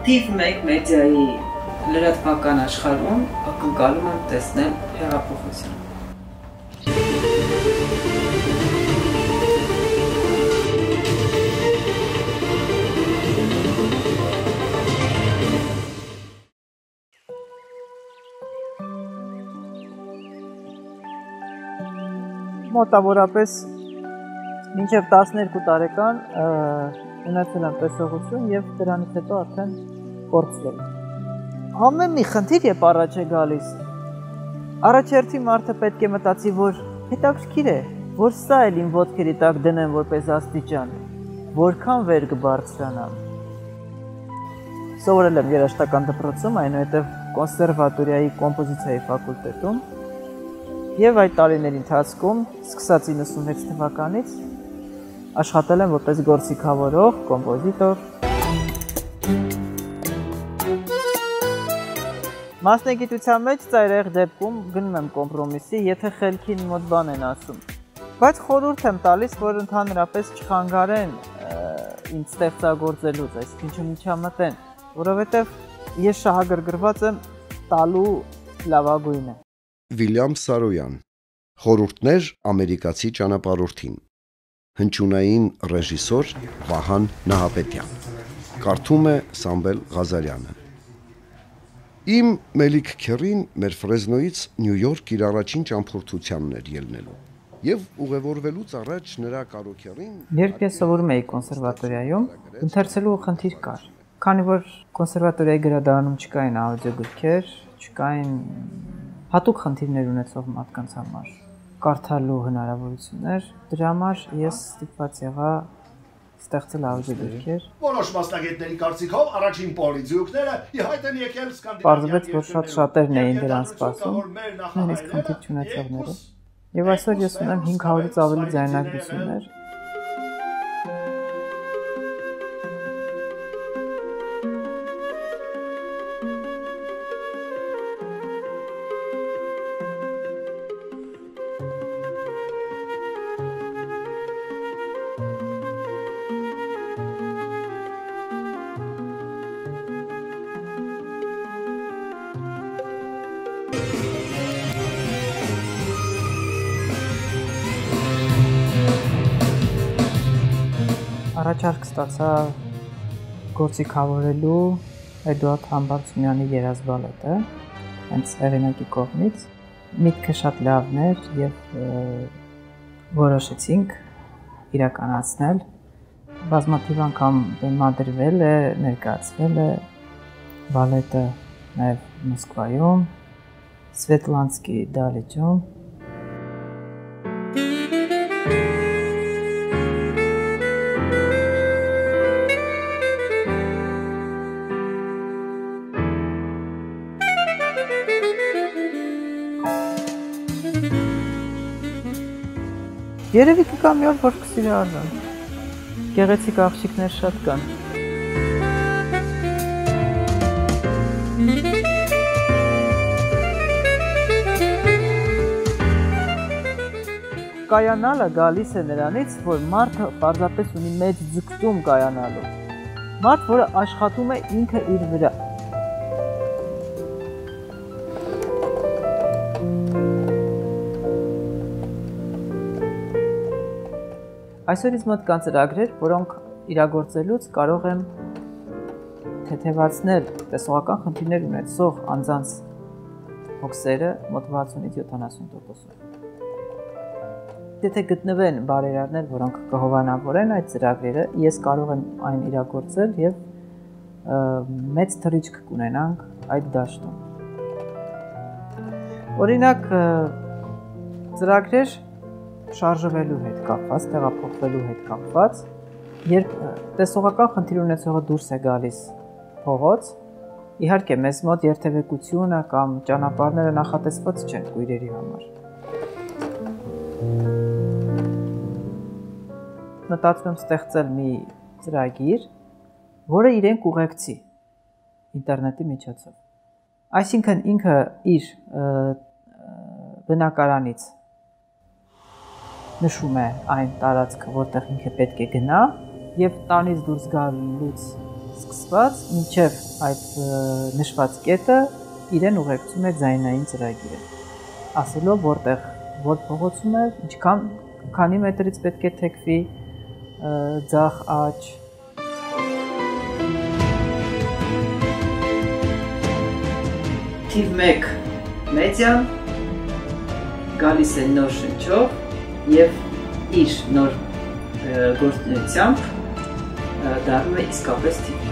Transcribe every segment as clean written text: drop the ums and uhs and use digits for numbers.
Թիվ 1 մեդիայի լրատվական աշխարհում ակնկալում եմ տեսնել հեղափոխություն։ Մոտավորապես մինչև 12 տարեկան ունեցել եմ տեսողություն եւ դրանից հետո արդեն կորցրել։ Ամեն մի խնդիր երբ առաջ է գալիս, առաջերտի մարդը պետք է մտածի, որ հետաքրքիր է, որ սա էլ իմ ոտքերի տակ դնեմ որպես աստիճան, որքան վեր կբարձրանամ։ Սովորել եմ երաժշտական դպրոցում, այնուհետև կոնսերվատորիայի կոմպոզիցիայի ֆակուլտետում եւ այդ տարիների ընթացքում, սկսած 96 թվականից, աշխատել եմ որպես գործիքավորող, կոմպոզիտոր։ Մասնագիտության մեջ ծայրահեղ դեպքում գնում եմ կոմպրոմիսի, եթե խելքին մոտ բան են ասում։ Բայց խորհուրդ եմ տալիս, որ ընդհանրապես չխանգարեն ինձ ստեղծագործելուց, այսինքն չմիջամտեն, որովհետև ես շահագրգռված եմ տալու լավագույնը։ Վիլյամ Սարոյան, խորհուրդներ ամերիկացի ճանապարհորդին, հնչյունային ռեժիսոր Վահան Նահապետյան, կարդում է Սամվել Ղազարյանը։ Իմ Մելիք Քերին մեր Ֆրեզնոյից Նյու Յորք իր առաջին ճամփորդությանն էր ելնելու եւ ուղևորվելուց առաջ նրա կարոքերին Երբ ես սովորում էի կոնսերվատորիայում, ընթերցելու խնդիր կար, քանի որ կոնսերվատորիայի գրադարանում չկային աուդիոգրքեր, չկային հատուկ խնդիրներ ունեցող մարդկանց համար կարդալու հնարավորություններ, դրա համար ես ստիպված եղա ստեղծել աուդիոգրքեր։ Որոշ մասնագետների կարծիքով առաջին պոլիձյուկները ի հայտ են եկել Պարզվեց, որ շատերն էին դրան սպասում, նույնիսկ խնդիր չունեցողները։ Եվ այսօր ես ունեմ 500-ից ավելի ձայնագրություններ։ Առաջարկ ստացա գործիքավորելու Էդուարդ Համբարձումյանի երազբալետը, հենց հեղինակի կողմից։ Միտքը շատ լավն էր եւ որոշեցինք իրականացնել։ Բազմաթիվ անգամ բեմադրվել է, ներկայացվել է բալետը նաեւ Մոսկվայում, Սվետլանսկի դահլիճում։ Երևի կգա մի օր, որ կսիրի արժան։ Գեղեցիկ աղջիկներ շատ կան։ Կայանալը գալիս է նրանից, որ մարդը պարզապես ունի մեծ ձգտում կայանալու։ Մարդ, որը աշխատում է ինքը իր վրա։ Այսօր ինձ մոտ կան ծրագրեր, որոնք իրագործելուց կարող եմ թեթևացնել տեսողական խնդիրներ ունեցող անձանց հոգսերը մոտ 60-ից 70%-ով։ Եթե գտնվեն բարերարներ, որոնք կհովանավորեն այդ ծրագրերը, ես կարող եմ այն իրագործել եւ մեծ թռիչք կունենանք այդ դաշտում։ Օրինակ, ծրագրեր շարժվելու հետ կապված, տեղափոխվելու հետ կապված, երբ տեսողական խնդիր ունեցողը դուրս է գալիս փողոց, իհարկե մեզ մոտ երթևեկությունը կամ ճանապարհները նախատեսված չեն քույրերի համար։ Մտածում եմ ստեղծել մի ծրագիր, որը իրեն կուղեկցի ինտերնետի միջոցով։ Այսինքն ինքը իր բնակարանից նշում է այն տարածքը, որտեղ ինքը պետք է գնա, եւ տանից դուրս գալուց սկսված մինչև այդ նշված կետը իրեն ուղեկցում է ձայնային ծրագիրը, ասելով որտեղ որ փողոցում է, ինչքան քանի մետրից պետք է թեքվի ձախ աջ։ Թիվ 1 մեդիան գալիս է նոր շնչով եւ իր նոր գործունեությամբ դառնում է իսկապես թիվ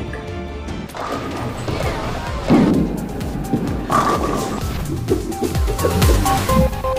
1։